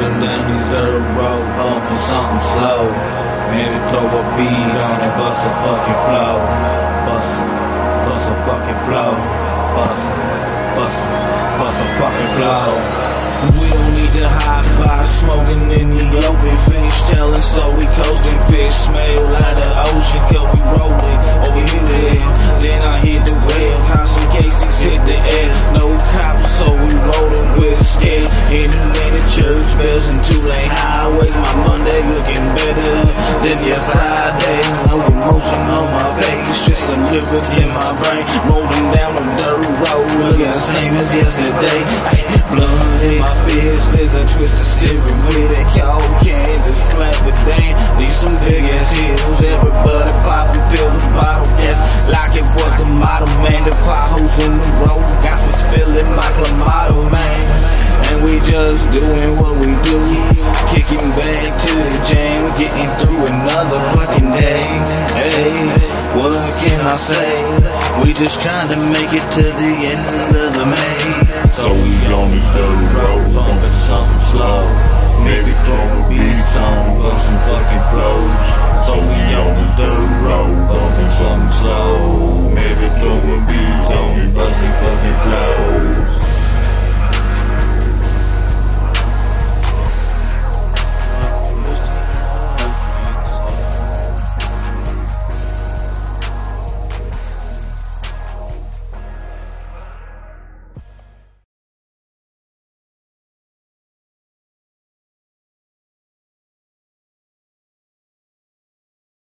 Been down these dirt roads, bumping something slow. Maybe throw a beat on it, bust a fucking flow. Bust a fucking flow. Bust a fucking flow. We don't need to hide by smoking in the open. Fish telling, so we coasting. Fish smell like the ocean, cause we rolling over here. Then I hit the whale, constant cases hit the air. No cops, so we rolling with a scale. In the church bells and 2-lane highways. My Monday looking better than your Friday. No emotion on my face, just some liquid in my brain. Rolling down the dirt road, looking the same as yesterday. Blood in my fist, there's a twisted steering wheel that y'all can't just clap it down. Need some big ass heels, everybody popping pills and bottle gas like it was the model, man. The potholes in the road got me spilling my Clamato, man. And we just doing what we do, kicking back to the jam, getting through another fucking day. Hey, what can I say? We just trying to make it to the end of the May. So we on this dirty road, bumping